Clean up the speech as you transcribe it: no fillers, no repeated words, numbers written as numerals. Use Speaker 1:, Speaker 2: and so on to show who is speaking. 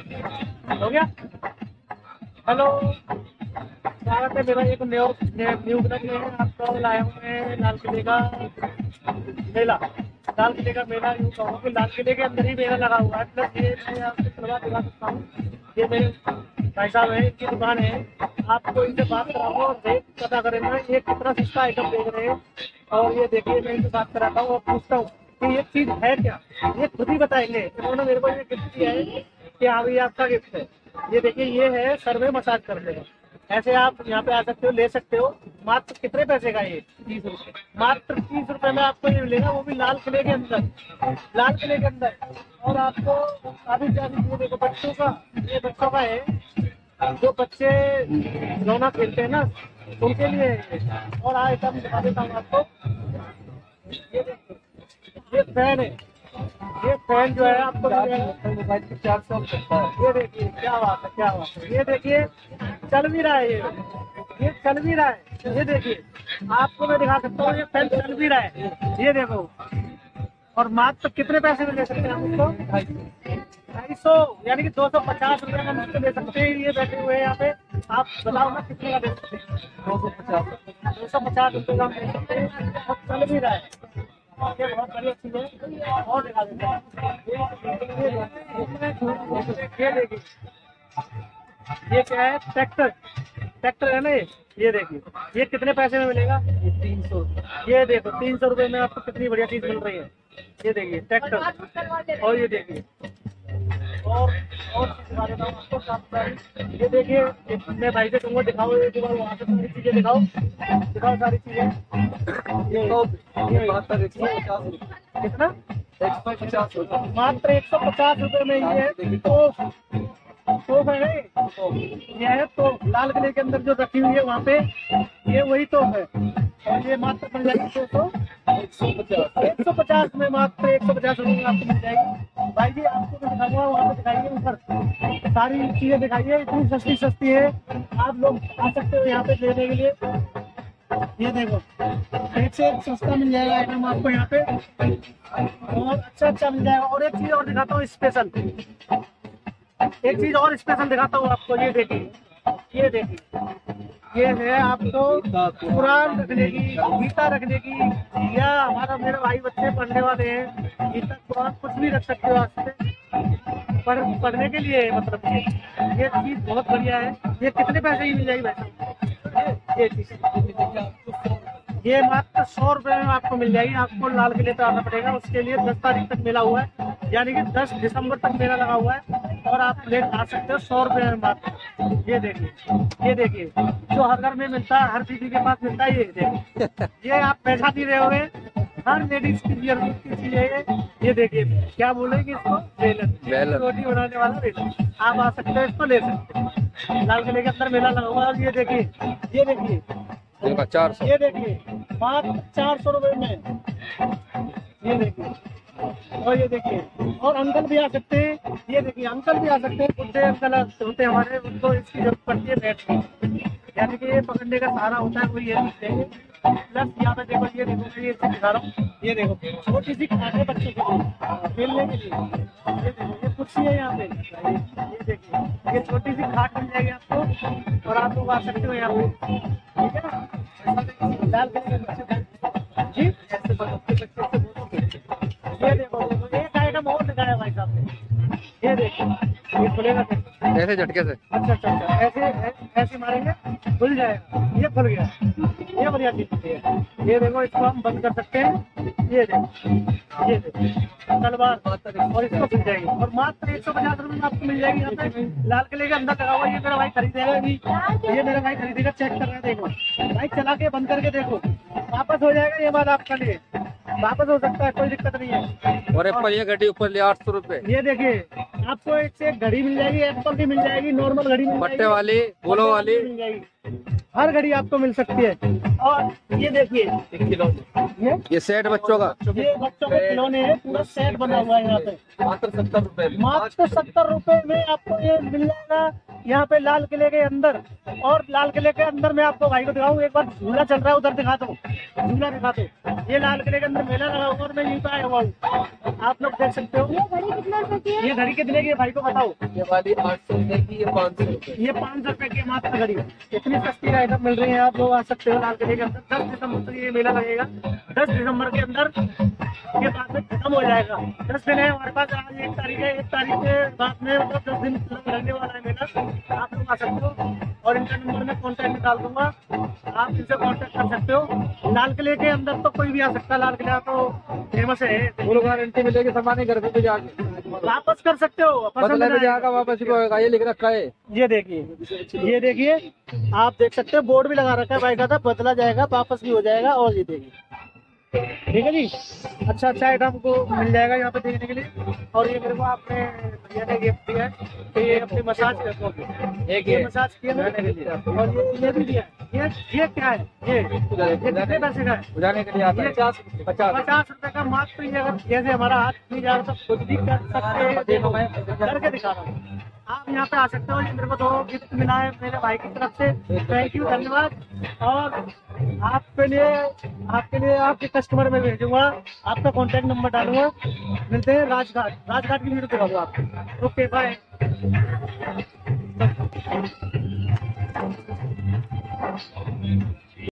Speaker 1: हो गया। हेलो, स्वागत है मेरा एक न्यू ब्लॉग में। आपको लाए हुए लाल किले का मेला। लाल किले का मेला यूँ कहूँ कि लाल किले के अंदर ही मेला लगा हुआ है। प्लस ये मैं आपको दिखा सकता हूँ, ये मेरे भाई साहब है, इनकी दुकान है। आपको इनसे बात कराऊंगा और रेट पता करेंगे ये कितना सस्ता आइटम देख रहे हैं। और ये देखिए, मैं इनसे बात कराता हूँ और पूछता हूँ कि ये चीज़ है क्या। ये खुद ही बताएंगे। इन्होंने मेरे को ये गिफ्ट दिया है कि हाँ भैया आपका गिफ्ट है। ये देखिए, ये है सर्वे मसाज करने का। ऐसे आप यहाँ पे आ सकते हो, ले सकते हो। मात्र कितने पैसे का ये? 30 रुपये। मात्र 30 रुपये में आपको ये मिलेगा, वो भी लाल किले के अंदर। लाल किले के अंदर। और आपको काफी ज्यादा, ये देखो बच्चों का, ये बच्चों का है। जो बच्चे खिलौना खेलते हैं ना, उनके लिए है। और आइटम दिखा देता हूँ आपको। ये देखिए, ये फैन है। ये फैन जो है आपको मोबाइल की चार्ज से सकता है। ये देखिए, क्या बात है, क्या बात है। ये देखिए, चल भी रहा है। ये चल भी रहा है। ये देखिए, आपको मैं दिखा सकता हूँ, ये फैन चल भी रहा है। ये देखो। और मात्र कितने पैसे में ले सकते हैं हम उसको? 250, यानी कि 250 रुपये में हम उसको ले सकते हैं। ये बैठे हुए हैं यहाँ पे। आप बताओ ना कितने का दे सकते हैं? 250 रुपये का हम ले सकते हैं। और चल भी रहा है। ये बहुत बढ़िया चीज है। और दिखा देते हैं। ये देखिए, ये क्या है? ट्रैक्टर। ट्रैक्टर है ना ये देखिए, ये कितने पैसे में मिलेगा? 300। ये देखो, 300 रुपये में आपको कितनी बढ़िया चीज मिल रही है। ये देखिए ट्रैक्टर। और ये देखिए, और चीज दिखा देता हूँ आपको साफ। ये देखिए, मैं भाई से कहूँगा दिखाओ, ये बार वहाँ से सारी चीजें दिखाओ। दिखाओ सारी चीजें। कितना? 150 रुपये। मात्र 150 रुपये में ये है। तोप है ये है। तो लाल किले के अंदर जो रखी हुई है वहाँ पे, ये वही तोप है। और ये मात्र मिल जाएगी 150 में। मात्र 150 रुपये में आपको मिल जाएगी। भाई जी, आपको मैं दिखाऊंगा, वहाँ पे दिखाइए ऊपर सारी चीजें दिखाइए। इतनी सस्ती सस्ती है, आप लोग आ सकते हो यहाँ पे लेने के लिए। ये देखो, एक से एक सस्ता मिल जाएगा आइटम आपको यहाँ पे, और अच्छा मिल जाएगा। और एक चीज और दिखाता हूँ स्पेशल, एक चीज और स्पेशल दिखाता हूँ आपको। ये देखिए, ये देखिए, ये है आपको कुरान रखने की, गीता रखने की, या हमारा मेरे भाई बच्चे पढ़ने वाले हैं, गीता कुरान कुछ भी रख सकते हो आज से पढ़ने के लिए। मतलब ये चीज बहुत बढ़िया है। ये कितने पैसे की मिल जाएगी वैसे? ये चीज ये मात्र 100 रुपये में आपको मिल जाएगी। आपको लाल किले पे आना पड़ेगा, उसके लिए 10 तारीख तक मेला हुआ है, यानी कि 10 दिसंबर तक मेला लगा हुआ है। और आप ले आ सकते हो 100 रुपये में मात्र। ये देखिए, ये देखिए, जो हर घर में मिलता है, हर दीदी के पास मिलता है। ये देखिए, ये आप पैसा नहीं रहे होगे, हर लेडीज की जरूरत की चीज है ये देखिए, क्या बोलेंगे इसको? बेलन। रोटी बनाने वाला बेलन। आप आ सकते हो, इसको ले सकते हैं। लाल किले के अंदर मेला लगा हुआ है। ये देखिए, ये देखिए,
Speaker 2: 400।
Speaker 1: ये देखिए, मात्र 400 रुपये में। ये देखिए, और ये देखिए, और अंकल भी आ सकते हैं। ये देखिए, अंकल भी आ सकते हैं। बुढ़े अंकल होते हैं हमारे, उनको इसकी जरूरत पड़ती है बैठने की, यानी कि ये पकड़ने का सहारा होता है, वो ये देंगे। प्लस यहाँ पे देखो, ये देखो, ये दिखा रहा हूँ। ये देखो, छोटी सी खाट है बच्चों के लिए, खेलने के लिए। ये देखो, ये कुर्सी है यहाँ पे। ये देखिए, ये छोटी सी खाट मिल जाएगी आपको, और आप लोग आ सकते हो यहाँ पे। ठीक है ना? लाल किले के बच्चे जी, ऐसे बच्चे से बोलोगे। ये देखो, एक आइटम और दिखाया भाई साहब ने। ये देखो, ये खुलेगा
Speaker 2: ऐसे झटके से।
Speaker 1: अच्छा, ऐसे मारेंगे, खुल जाएगा। ये खुल गया, ये बढ़िया चीज है। ये देखो, इसको हम बंद कर सकते हैं। ये देखो, ये देखो, तलवार, और इसको खुल जाएगी। और मात्र 150 रुपये में आपको मिल जाएगी यहाँ पे। लाल किले के अंदर लगा हुआ। ये मेरा भाई खरीदेगा अभी, ये मेरा भाई खरीदेगा, चेक कर रहा है। देखो भाई, चला के बंद करके देखो, वापस हो जाएगा ये बात आपके लिए, वापस हो सकता है, कोई दिक्कत नहीं है।
Speaker 2: और एप्पल ये घड़ी ऊपर 800 रुपए।
Speaker 1: ये देखिए, आपको एक से एक घड़ी मिल जाएगी, एप्पल की मिल जाएगी, नॉर्मल घड़ी मिल जाएगी,
Speaker 2: पट्टे वाली, बोलो वाली
Speaker 1: मिल जाएगी। हर घड़ी आपको मिल सकती है। और ये देखिए
Speaker 2: ये सेट बच्चों का
Speaker 1: ये बच्चों के खिलौने हैं, पूरा सेट बना हुआ है यहाँ पे।
Speaker 2: मात्र 70 रुपए
Speaker 1: मात्र 70 रुपए में आपको ये मिल जाएगा यहाँ पे लाल किले के अंदर। और लाल किले के अंदर मैं आपको भाई को दिखाऊं, एक बार झूला चल रहा है, उधर दिखा दो, झूला दिखा दो। ये लाल किले के अंदर मेला लगा हुआ और मैं यहीं पे आया हुआ हूँ, आप लोग देख सकते हो।
Speaker 3: ये घड़ी कितना रुपए की है?
Speaker 1: ये घड़ी कितने की है भाई को बताओ।
Speaker 2: ये वाली 800 रुपए की, ये 500 रुपए।
Speaker 1: ये 500 रुपए की मात्र घड़ी। इतनी सस्ती आइटम मिल रही है, आप लोग आ सकते हो लाल किले के अंदर। 10 दिसंबर तक ये मेला लगेगा। 10 दिसंबर के अंदर ये बाद में खत्म हो जाएगा। 10 दिन है हमारे पास, आज 1 तारीख है, 1 तारीख के बाद में मतलब 10 दिन लगने वाला है मेला। आप लोग आ सकते हो और इनका नंबर मैं कॉन्टैक्ट निकाल दूंगा, आप इनसे कॉन्टैक्ट कर सकते हो। लाल किले के अंदर तो कोई भी आ सकता है, लाल किला तो फेमस है।
Speaker 2: फुल गारंटी मिलेगी, सामान घर पे भी जाके
Speaker 1: वापस कर सकते हो, पसंद
Speaker 2: बदले में
Speaker 1: नहीं
Speaker 2: जाएगा, वापस भी होएगा। ये लिख रखा है,
Speaker 1: ये देखिए, ये देखिए, आप देख सकते हो बोर्ड भी लगा रखा है भाई का था, बदला जाएगा, वापस भी हो जाएगा। और ये देखिए, ठीक है जी, अच्छा आइटम को मिल जाएगा यहाँ पे देखने के लिए। और ये मेरे को आपने भैया ने गिफ्ट दिया है कि ये अपनी मसाज
Speaker 2: एक
Speaker 1: ये
Speaker 2: ये
Speaker 1: मसाज किया मैंने,
Speaker 2: मैंने भी दिया।
Speaker 1: और ये भी दिया। ये क्या है? ये कितने पैसे का है?
Speaker 2: बुझाने के लिए आता
Speaker 1: ये
Speaker 2: है
Speaker 1: 50
Speaker 2: 50
Speaker 1: रुपए का मात्र। ये अगर जैसे हमारा हाथ नहीं जा रहा तो खुद भी कर सकते हैं, देखो मैं करके दिखा रहा हूँ। आप यहाँ पे आ सकते हो। ये मेरे को 2 गिफ्ट मिला है मेरे भाई की तरफ से, थैंक यू, धन्यवाद। और आपके लिए आपके कस्टमर में भेजूंगा, आपका कॉन्टैक्ट नंबर डालूंगा। मिलते हैं राजघाट की वीडियो दिखाऊंगा आपको। Okay bye.